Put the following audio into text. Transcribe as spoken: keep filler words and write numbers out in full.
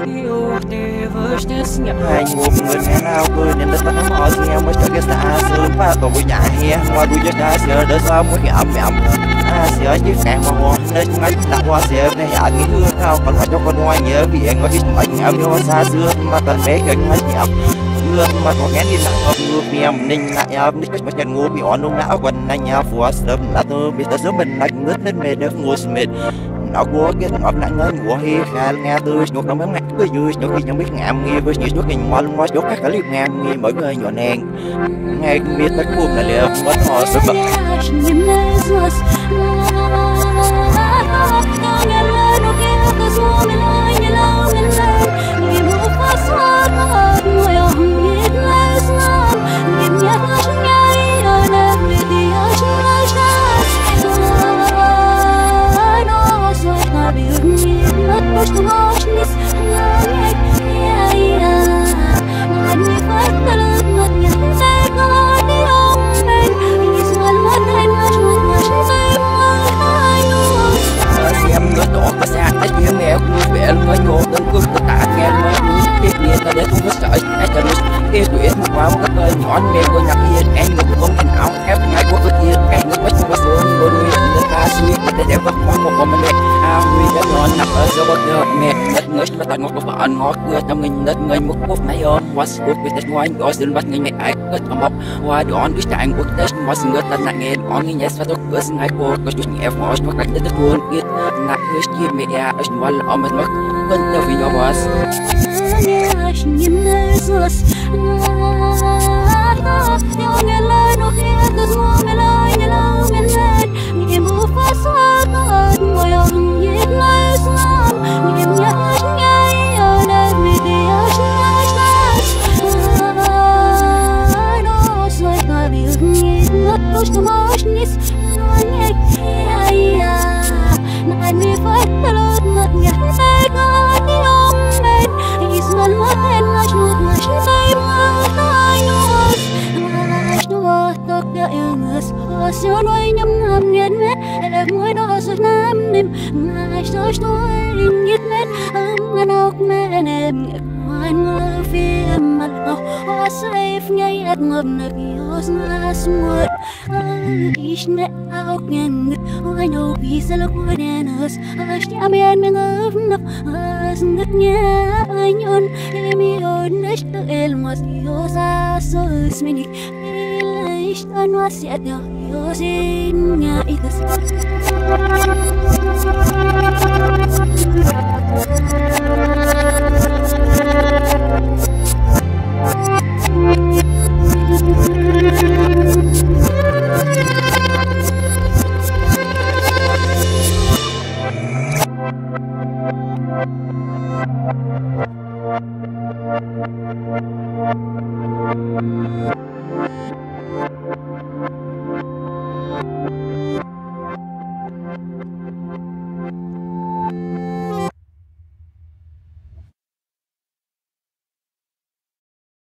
yêu thì với chết nhẹ hai ngục người thế nào cười nên đất bắt họ nghe mới cho cái xa sớm và tổ nhà hè ngoài đuôi cho ta sửa đỡ sao mới ẩm ẩm à sửa chiếc càng mà ngon nên ngay đã qua sửa này anh nghĩ hương thao còn phải cho con ngoài nhớ vì anh có cái anh ẩm yêu xa xưa mà tận bé gần hết nhẹ mưa mà có nghe đi nắng ngập mưa miền ninh lại ẩm đi cái chân ngủ bị on luôn não quần anh nhà phù sớm đã tôi bị ta sớm mình lạnh ngất lên mệt được ngủ mệt nó của cái ngọc nặng ngân của hi khai nghe tôi chuột nó mới ngắt cái vui chuột khi chẳng biết ngạm nghi với nhiều chuột hình mòn mò chuột các cái liệp ngam nghi mỗi người nhỏ nèn ngay biết tất buồn là liệu mất họ sức bật Yêu tuyệt một vào các nơi nhọn mềm của nhạc yên anh ngực không thành áo ép ngay của vật yên cái ngực bất qua xuống đôi đuôi đất ta suy để để vấp qua một con mẹ ao huy đã nhọn nằm ở giữa bờ nước mẹ đất ngớt là tận ngọt của bạn ngọt cửa trong nghìn đất người một phút này ôm qua sự việc đất ngoài có sự bắt người mẹ ai cất ở mọc qua đón cái trạng của đất qua sự ngớt tận nặng nghe on nghe nhát và tôi cửa sinh hai cô có chút nhẹ phò cho các đất buồn biết nặng hơi chi mẹ ở ngoài là ông mất con đâu vì nó was Hãy subscribe Thank you.